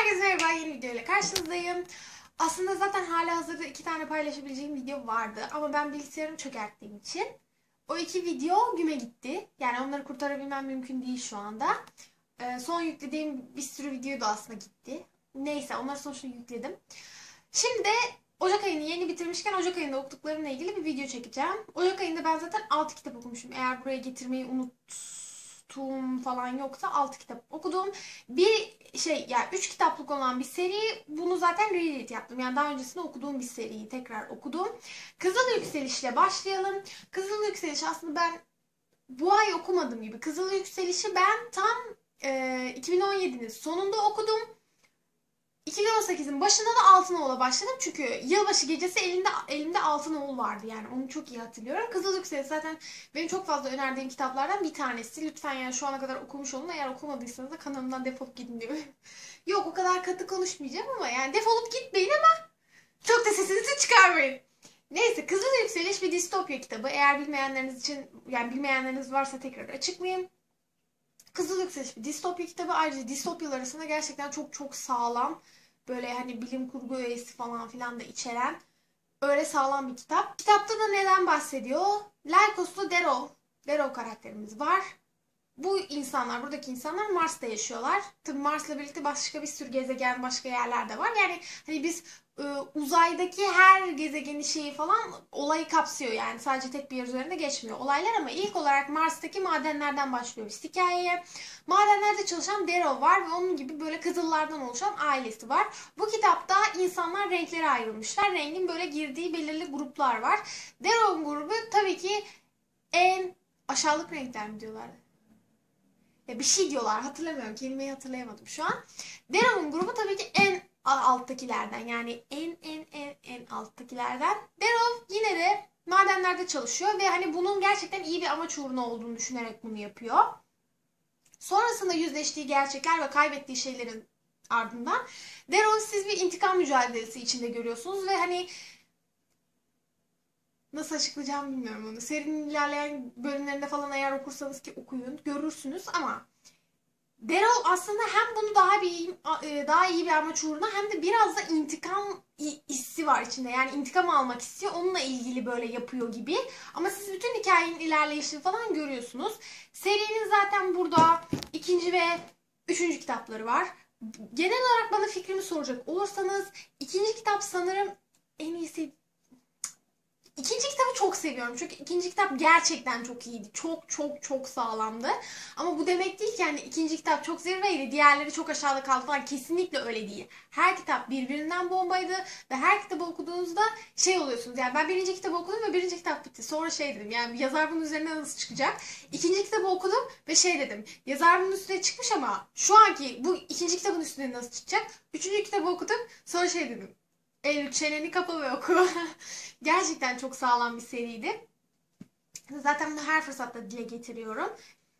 Herkese merhaba, yeni videoyla karşınızdayım. Aslında zaten halihazırda 2 tane paylaşabileceğim video vardı ama ben bilgisayarımı çökerttiğim için o 2 video güme gitti. Yani onları kurtarabilmem mümkün değil şu anda. Son yüklediğim bir sürü video da aslında gitti. Neyse, onları sonuçta yükledim. Şimdi de Ocak ayını yeni bitirmişken Ocak ayında okuduklarımla ilgili bir video çekeceğim. Ocak ayında ben zaten 6 kitap okumuşum. Eğer buraya getirmeyi unuttuğum falan yoksa 6 kitap okudum. Yani 3 kitaplık olan bir seri, bunu zaten reread yaptım. Yani daha öncesinde okuduğum bir seriyi tekrar okudum. Kızıl Yükseliş'le başlayalım. Kızıl Yükseliş aslında ben bu ay okumadım gibi. Kızıl Yükseliş'i ben tam 2017'nin sonunda okudum. 2018'in başında da Altınoğul'a başladım çünkü yılbaşı gecesi elimde Altınoğul vardı, yani onu çok iyi hatırlıyorum. Kızıl Yükseliş zaten benim çok fazla önerdiğim kitaplardan bir tanesi. Lütfen yani şu ana kadar okumuş olun. Eğer okumadıysanız da kanalımdan defolup gidin diyor. Yok, o kadar katı konuşmayacağım ama yani defolup gitmeyin ama çok da sesinizi çıkarmayın. Neyse, Kızıl Yükseliş bir distopya kitabı. Eğer bilmeyenleriniz varsa tekrar açıklayayım. Kızıl Yükseliş bir distopya kitabı. Ayrıca distopyalar arasında gerçekten çok çok sağlam, böyle hani bilim kurgu öğesi falan filan da içeren öyle sağlam bir kitap. Kitapta da neden bahsediyor? Lykos'lu Darrow karakterimiz var. Buradaki insanlar Mars'ta yaşıyorlar. Tabii Mars'la birlikte başka bir sürü gezegen, başka yerler de var. Yani hani biz uzaydaki her gezegeni şeyi falan olayı kapsıyor. Yani sadece tek bir yer üzerinde geçmiyor olaylar ama ilk olarak Mars'taki madenlerden başlıyoruz hikayeye. Madenlerde çalışan Darrow var ve onun gibi böyle kızıllardan oluşan ailesi var. Bu kitapta insanlar renklere ayrılmışlar. Rengin böyle girdiği belirli gruplar var. Darrow'un grubu tabii ki en aşağılık renkler mi diyorlardı? Ya bir şey diyorlar, hatırlamıyorum, kelimeyi hatırlayamadım şu an. Darrow'un grubu tabii ki en alttakilerden, yani en alttakilerden. Darrow yine de madenlerde çalışıyor ve hani bunun gerçekten iyi bir amaç uğruna olduğunu düşünerek bunu yapıyor. Sonrasında yüzleştiği gerçekler ve kaybettiği şeylerin ardından Darrow'u siz bir intikam mücadelesi içinde görüyorsunuz ve hani nasıl açıklayacağım bilmiyorum onu. Serinin ilerleyen bölümlerinde falan eğer okursanız, ki okuyun, görürsünüz ama Darrow aslında hem bunu daha iyi bir amaç uğruna hem de biraz da intikam hissi var içinde. Yani intikam almak istiyor. Onunla ilgili böyle yapıyor gibi. Ama siz bütün hikayenin ilerleyişini falan görüyorsunuz. Serinin zaten burada ikinci ve üçüncü kitapları var. Genel olarak bana fikrimi soracak olursanız ikinci kitap sanırım en iyisi. İkinci kitabı çok seviyorum çünkü ikinci kitap gerçekten çok iyiydi. Çok çok çok sağlamdı. Ama bu demek değil ki yani ikinci kitap çok zirveydi, diğerleri çok aşağıda kaldı falan. Kesinlikle öyle değil. Her kitap birbirinden bombaydı ve her kitabı okuduğunuzda şey oluyorsunuz. Yani ben birinci kitabı okudum ve birinci kitap bitti. Sonra şey dedim, yani yazar bunun üzerine nasıl çıkacak? İkinci kitabı okudum ve şey dedim. Yazar bunun üstüne çıkmış ama şu anki bu ikinci kitabın üstüne nasıl çıkacak? Üçüncü kitabı okudum. Sonra şey dedim. Eylül, çeneni kapa ve oku. Gerçekten çok sağlam bir seriydi. Zaten bunu her fırsatta dile getiriyorum.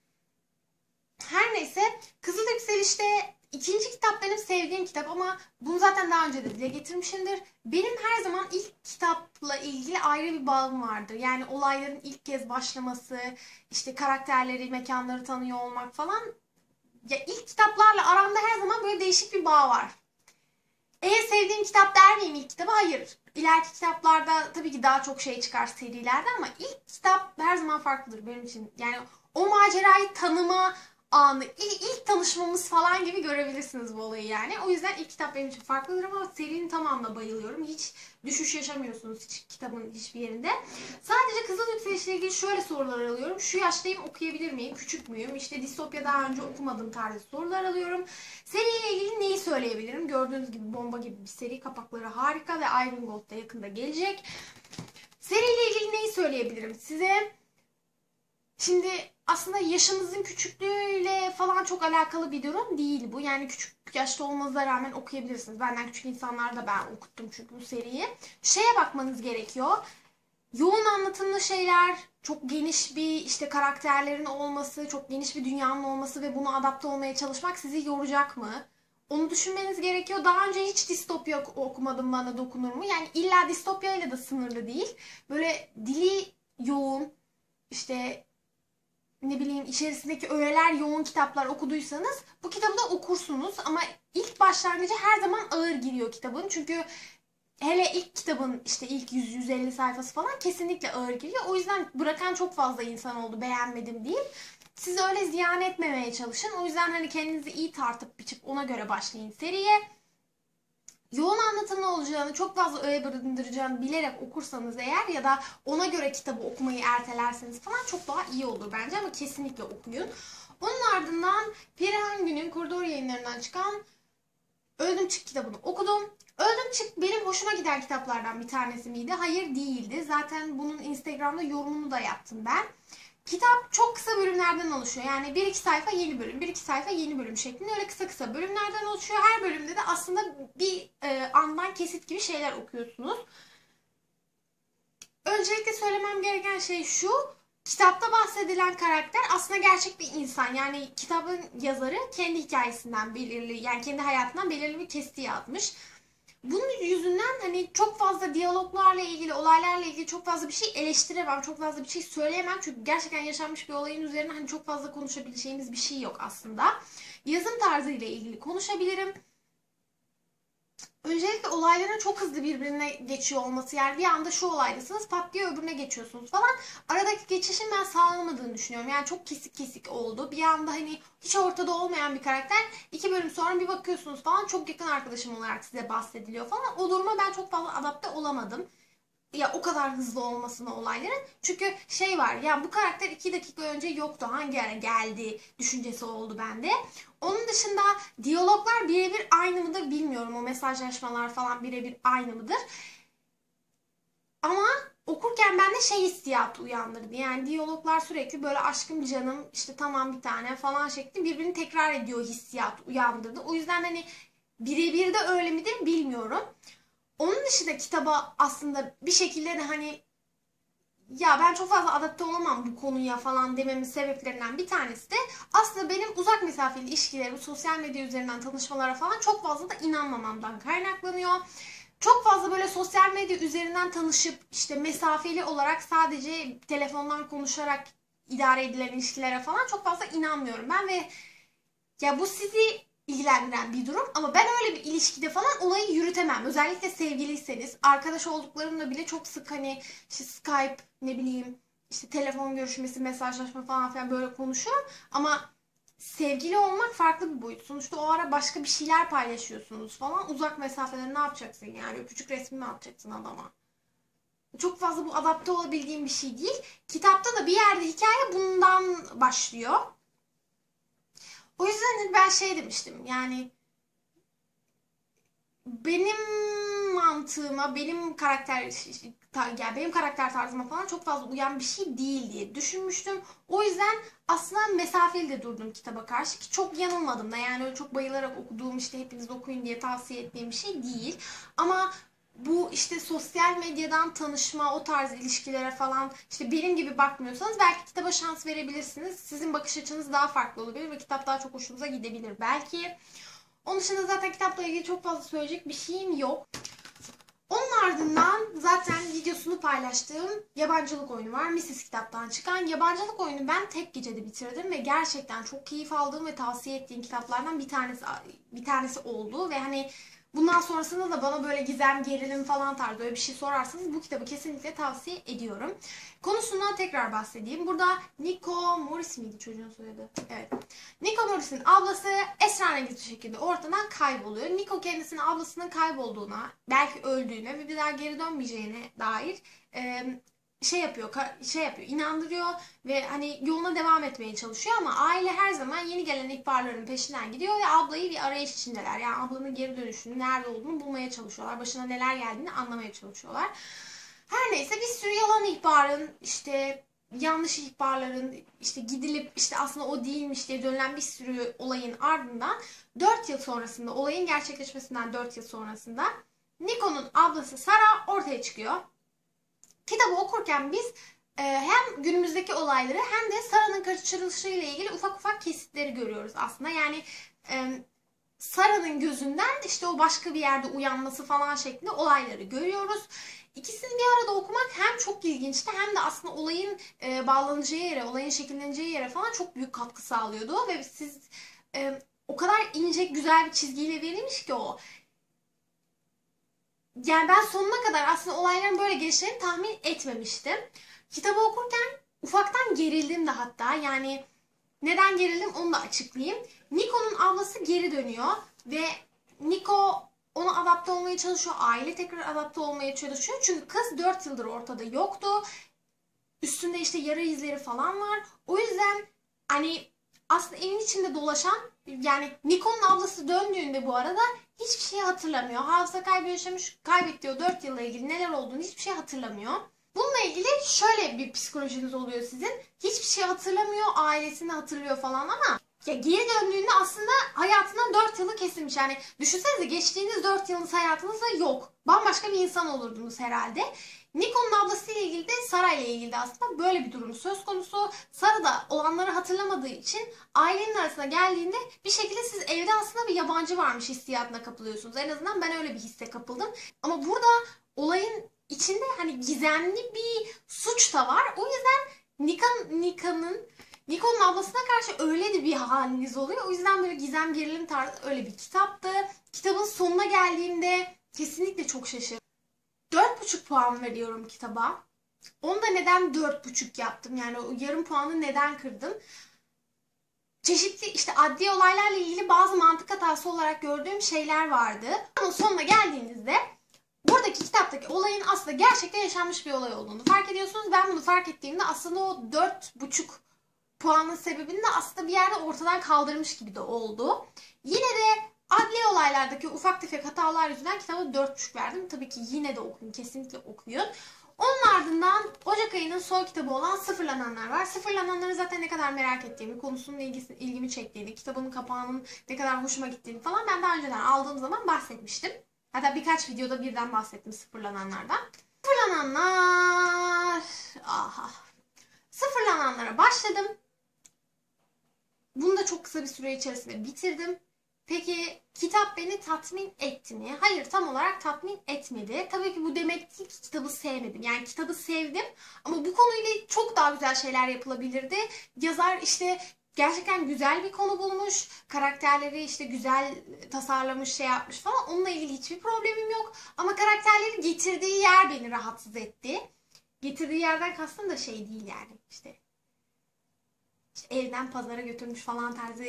Her neyse, Kızıl Yükseliş'te ikinci kitap benim sevdiğim kitap ama bunu zaten daha önce de dile getirmişimdir. Benim her zaman ilk kitapla ilgili ayrı bir bağım vardır. Yani olayların ilk kez başlaması, işte karakterleri, mekanları tanıyor olmak falan. Ya ilk kitaplarla aramda her zaman böyle değişik bir bağ var. En sevdiğim kitap der miyim ilk kitabı? Hayır. İleriki kitaplarda tabii ki daha çok şey çıkar serilerde ama ilk kitap her zaman farklıdır benim için. Yani o macerayı tanıma anı, ilk tanışmamız falan gibi görebilirsiniz bu olayı yani. O yüzden ilk kitap benim için farklıdır ama serinin tamamına bayılıyorum. Hiç düşüş yaşamıyorsunuz kitabın hiçbir yerinde. Sadece Kızıl Yükseliş ile ilgili şöyle sorular alıyorum. Şu yaştayım, okuyabilir miyim? Küçük müyüm? İşte distopya daha önce okumadım tarzı sorular alıyorum. Seriyle ilgili neyi söyleyebilirim? Gördüğünüz gibi bomba gibi bir seri. Kapakları harika ve Iron Gold da yakında gelecek. Seriyle ilgili neyi söyleyebilirim size? Şimdi aslında yaşınızın küçüklüğüyle falan çok alakalı bir durum değil bu. Yani küçük yaşta olmanıza rağmen okuyabilirsiniz. Benden küçük insanlar da ben okuttum çünkü bu seriyi. Şeye bakmanız gerekiyor. Yoğun anlatımlı şeyler, çok geniş bir işte karakterlerin olması, çok geniş bir dünyanın olması ve buna adapte olmaya çalışmak sizi yoracak mı? Onu düşünmeniz gerekiyor. Daha önce hiç distopya okumadım, bana dokunur mu? Yani illa distopya ile de sınırlı değil. Böyle dili yoğun, işte ne bileyim içerisindeki öğeler yoğun kitaplar okuduysanız bu kitabı da okursunuz. Ama ilk başlangıcı her zaman ağır giriyor kitabın. Çünkü hele ilk kitabın işte ilk 100-150 sayfası falan kesinlikle ağır giriyor. O yüzden bırakan çok fazla insan oldu, beğenmedim deyip. Siz öyle ziyan etmemeye çalışın. O yüzden hani kendinizi iyi tartıp biçip ona göre başlayın seriye. Yoğun anlatımlı olacağını, çok fazla öğe barındıracağını bilerek okursanız eğer ya da ona göre kitabı okumayı ertelerseniz falan çok daha iyi olur bence, ama kesinlikle okuyun. Onun ardından Perihan Gün'ün Koridor Yayınları'ndan çıkan Öldüm Çık kitabını okudum. Öldüm Çık benim hoşuma giden kitaplardan bir tanesi miydi? Hayır, değildi. Zaten bunun Instagram'da yorumunu da yaptım ben. Kitap çok kısa bölümlerden oluşuyor. Yani 1-2 sayfa yeni bölüm, 1-2 sayfa yeni bölüm şeklinde öyle kısa kısa bölümlerden oluşuyor. Her bölümde de aslında bir andan kesit gibi şeyler okuyorsunuz. Öncelikle söylemem gereken şey şu. Kitapta bahsedilen karakter aslında gerçek bir insan. Yani kitabın yazarı kendi hikayesinden belirli, yani kendi hayatından belirli bir kesiti yazmış. Bunun yüzünden hani çok fazla diyaloglarla ilgili, olaylarla ilgili çok fazla bir şey eleştiremem, çok fazla bir şey söyleyemem. Çünkü gerçekten yaşanmış bir olayın üzerine hani çok fazla konuşabileceğimiz bir şey yok aslında. Yazım tarzı ile ilgili konuşabilirim. Öncelikle olayların çok hızlı birbirine geçiyor olması, yani bir anda şu olaydasınız pat diye öbürüne geçiyorsunuz falan. Aradaki geçişin ben sağlamadığını düşünüyorum. Yani çok kesik kesik oldu. Bir anda hani hiç ortada olmayan bir karakter 2 bölüm sonra bir bakıyorsunuz falan çok yakın arkadaşım olarak size bahsediliyor falan. O duruma ben çok fazla adapte olamadım. Ya o kadar hızlı olmasına olayların. Çünkü şey var ya, bu karakter 2 dakika önce yoktu, hangi ara geldi düşüncesi oldu bende. Onun dışında diyaloglar birebir aynı mıdır bilmiyorum. O mesajlaşmalar falan birebir aynı mıdır? Ama okurken bende şey hissiyatı uyandırdı. Yani diyaloglar sürekli böyle aşkım canım işte tamam bir tane falan şeklinde birbirini tekrar ediyor hissiyatı uyandırdı. O yüzden hani birebir de öyle midir bilmiyorum. Onun dışında kitaba aslında bir şekilde de hani ya ben çok fazla adapte olamam bu konuya falan dememin sebeplerinden bir tanesi de aslında benim uzak mesafeli ilişkileri, sosyal medya üzerinden tanışmalara falan çok fazla da inanmamamdan kaynaklanıyor. Çok fazla böyle sosyal medya üzerinden tanışıp işte mesafeli olarak sadece telefondan konuşarak idare edilen ilişkilere falan çok fazla inanmıyorum ben ve ya bu sizi ilgilendiren bir durum ama ben öyle bir ilişkide falan olayı yürütemem. Özellikle sevgiliyseniz, arkadaş olduklarımla bile çok sık hani işte Skype, ne bileyim işte telefon görüşmesi, mesajlaşma falan filan böyle konuşuyorum. Ama sevgili olmak farklı bir boyut. Sonuçta o ara başka bir şeyler paylaşıyorsunuz falan. Uzak mesafede ne yapacaksın yani? Öpücük resmi mi atacaksın adama? Çok fazla bu adapte olabildiğim bir şey değil. Kitapta da bir yerde hikaye bundan başlıyor. O yüzden ben şey demiştim yani benim mantığıma, benim karakter tarzıma falan çok fazla uyan bir şey değil diye düşünmüştüm. O yüzden aslında mesafeli de durdum kitaba karşı ki çok yanılmadım da, yani öyle çok bayılarak okuduğum işte hepiniz okuyun diye tavsiye ettiğim bir şey değil. Ama bu işte sosyal medyadan tanışma, o tarz ilişkilere falan işte benim gibi bakmıyorsanız belki kitaba şans verebilirsiniz. Sizin bakış açınız daha farklı olabilir ve kitap daha çok hoşunuza gidebilir belki. Onun dışında zaten kitapla ilgili çok fazla söyleyecek bir şeyim yok. Onun ardından zaten videosunu paylaştığım yabancılık oyunu var. Mrs. Kitap'tan çıkan yabancılık oyunu ben tek gecede bitirdim ve gerçekten çok keyif aldığım ve tavsiye ettiğim kitaplardan bir tanesi oldu ve hani bundan sonrasında da bana böyle gizem, gerilim falan tarzı öyle bir şey sorarsanız bu kitabı kesinlikle tavsiye ediyorum. Konusundan tekrar bahsedeyim. Burada Nico Morris miydi çocuğun soyadı? Evet. Nico Morris'in ablası esrarengiz bir şekilde ortadan kayboluyor. Nico kendisinin ablasının kaybolduğuna, belki öldüğüne ve bir daha geri dönmeyeceğine dair şey yapıyor, inandırıyor ve hani yoluna devam etmeye çalışıyor ama aile her zaman yeni gelen ihbarların peşinden gidiyor ve ablayı bir arayış içindeler. Yani ablanın geri dönüşünü, nerede olduğunu bulmaya çalışıyorlar. Başına neler geldiğini anlamaya çalışıyorlar. Her neyse bir sürü yalan ihbarın, işte yanlış ihbarların, işte gidilip işte aslında o değilmiş diye dönülen bir sürü olayın ardından 4 yıl sonrasında, olayın gerçekleşmesinden 4 yıl sonrasında Nico'nun ablası Sara ortaya çıkıyor. Kitabı okurken biz hem günümüzdeki olayları hem de Sara'nın kaçırılışıyla ilgili ufak ufak kesitleri görüyoruz aslında. Yani Sara'nın gözünden işte o başka bir yerde uyanması falan şeklinde olayları görüyoruz. İkisini bir arada okumak hem çok ilginçti hem de aslında olayın bağlanacağı yere, olayın şekilleneceği yere falan çok büyük katkı sağlıyordu. Ve siz o kadar ince, güzel bir çizgiyle verilmiş ki o. Yani ben sonuna kadar aslında olayların böyle gelişeceğini tahmin etmemiştim. Kitabı okurken ufaktan gerildim de hatta. Yani neden gerildim onu da açıklayayım. Nico'nun ablası geri dönüyor ve Nico ona adapte olmaya çalışıyor. Aile tekrar adapte olmaya çalışıyor. Çünkü kız 4 yıldır ortada yoktu. Üstünde işte yara izleri falan var. O yüzden hani aslında evin içinde dolaşan, yani Nico'nun ablası döndüğünde bu arada hiçbir şey hatırlamıyor. Hafıza kaybı yaşamış, kaybettiği o 4 yılla ilgili neler olduğunu hiçbir şey hatırlamıyor. Bununla ilgili şöyle bir psikolojiniz oluyor sizin. Hiçbir şey hatırlamıyor, ailesini hatırlıyor falan ama ya geri döndüğünde aslında hayatından 4 yılı kesilmiş. Yani düşünsenize, geçtiğiniz 4 yılınız hayatınızda yok. Bambaşka bir insan olurdunuz herhalde. Nico'nun ablasıyla ilgili de Sara ile ilgili de aslında böyle bir durum söz konusu. Sara da olanları hatırlamadığı için ailenin arasına geldiğinde bir şekilde siz evde aslında bir yabancı varmış hissiyatına kapılıyorsunuz. En azından ben öyle bir hisse kapıldım. Ama burada olayın içinde hani gizemli bir suç da var. O yüzden Nico'nun ablasına karşı öyle de bir haliniz oluyor. O yüzden böyle gizem gerilim tarzı öyle bir kitaptı. Kitabın sonuna geldiğimde kesinlikle çok şaşırdım. 4,5 puan veriyorum kitaba. Onu da neden 4,5 yaptım? Yani o yarım puanı neden kırdım? Çeşitli işte adli olaylarla ilgili bazı mantık hatası olarak gördüğüm şeyler vardı. Ama sonuna geldiğinizde buradaki kitaptaki olayın aslında gerçekten yaşanmış bir olay olduğunu fark ediyorsunuz. Ben bunu fark ettiğimde aslında o 4,5 puanın sebebini de aslında bir yerde ortadan kaldırmış gibi de oldu. Yine de adli olaylardaki ufak tefek hatalar yüzünden kitaba 4,5 verdim. Tabii ki yine de okuyun, kesinlikle okuyun. Onun ardından Ocak ayının son kitabı olan Sıfırlananlar var. Sıfırlananları zaten ne kadar merak ettiğimi, konusunun ilgimi çektiğini, kitabın kapağının ne kadar hoşuma gittiğini falan ben daha önceden aldığım zaman bahsetmiştim. Hatta birkaç videoda birden bahsettim Sıfırlananlardan. Sıfırlananlar... Aha. Sıfırlananlara başladım. Bunu da çok kısa bir süre içerisinde bitirdim. Peki kitap beni tatmin etti mi? Hayır, tam olarak tatmin etmedi. Tabii ki bu demek değil ki kitabı sevmedim. Yani kitabı sevdim ama bu konuyla çok daha güzel şeyler yapılabilirdi. Yazar işte gerçekten güzel bir konu bulmuş. Karakterleri işte güzel tasarlamış, şey yapmış falan. Onunla ilgili hiçbir problemim yok. Ama karakterleri getirdiği yer beni rahatsız etti. Getirdiği yerden kastım da şey değil yani işte evden pazara götürmüş falan tarzı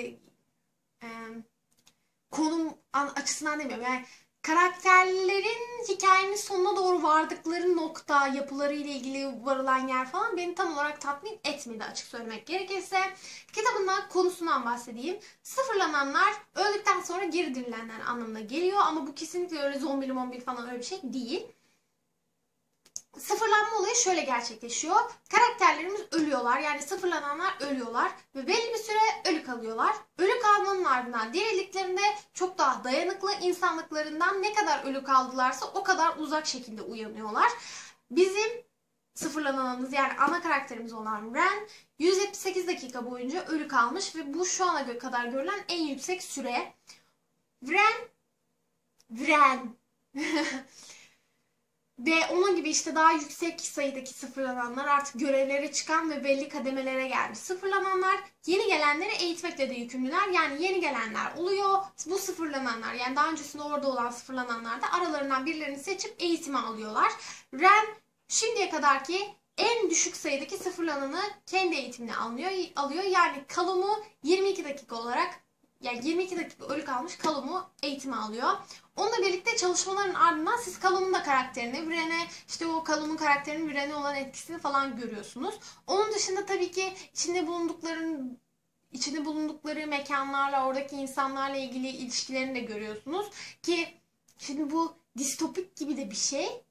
konum açısından demiyorum. Yani karakterlerin hikayenin sonuna doğru vardıkları nokta, yapıları ile ilgili varılan yer falan beni tam olarak tatmin etmedi açık söylemek gerekirse. Kitabından, konusundan bahsedeyim. Sıfırlananlar öldükten sonra geri dirilenler anlamına geliyor ama bu kesinlikle öyle zombili mombili falan öyle bir şey değil. Sıfırlanma olayı şöyle gerçekleşiyor. Karakterlerimiz ölüyorlar. Yani sıfırlananlar ölüyorlar. Ve belli bir süre ölü kalıyorlar. Ölü kalmanın ardından dirildiklerinde çok daha dayanıklı, insanlıklarından ne kadar ölü kaldılarsa o kadar uzak şekilde uyanıyorlar. Bizim sıfırlananımız yani ana karakterimiz olan Ren 178 dakika boyunca ölü kalmış ve bu şu ana kadar görülen en yüksek süre. Ren Ve onun gibi işte daha yüksek sayıdaki sıfırlananlar artık görevlere çıkan ve belli kademelere gelmiş. Sıfırlananlar yeni gelenleri eğitmekle de yükümlüler. Yani yeni gelenler oluyor. Bu sıfırlananlar yani daha öncesinde orada olan sıfırlananlar da aralarından birilerini seçip eğitime alıyorlar. Ren şimdiye kadarki en düşük sayıdaki sıfırlananı kendi eğitimine alıyor. Yani Callum'u 22 dakika olarak yani 22 dakika ölü kalmış Callum'u eğitime alıyor. Onunla birlikte çalışmaların ardından siz Callum'un da karakterini, Vren'e işte o Callum'un karakterinin Vren'e olan etkisini falan görüyorsunuz. Onun dışında tabii ki içinde bulundukları mekanlarla, oradaki insanlarla ilgili ilişkilerini de görüyorsunuz. Ki şimdi bu distopik gibi de bir şey.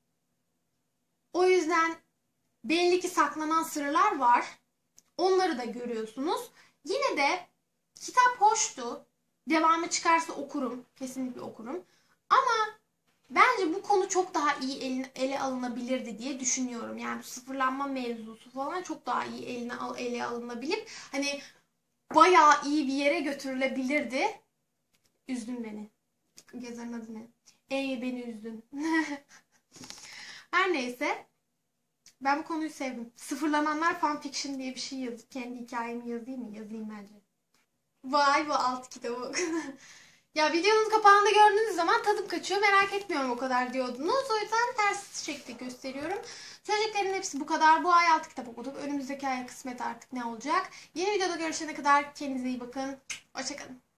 O yüzden belli ki saklanan sırlar var. Onları da görüyorsunuz. Yine de kitap hoştu. Devamı çıkarsa okurum. Kesinlikle okurum. Ama bence bu konu çok daha iyi ele alınabilirdi diye düşünüyorum. Yani bu sıfırlanma mevzusu falan çok daha iyi ele alınabilip hani bayağı iyi bir yere götürülebilirdi. Üzdün beni. Yazarın adı ne? Beni üzdün. Her neyse. Ben bu konuyu sevdim. Sıfırlananlar fanfiction diye bir şey yazıp kendi hikayemi yazayım mı? Yazayım bence. Vay, bu alt kitabı. Ya videonun kapağında gördüğünüz zaman tadım kaçıyor, merak etmiyorum o kadar diyordunuz. O yüzden ters şekilde gösteriyorum. Söyleyeceklerin hepsi bu kadar. Bu ay 6 kitap okuduk. Önümüzdeki ay kısmet artık ne olacak. Yeni videoda görüşene kadar kendinize iyi bakın. Hoşçakalın.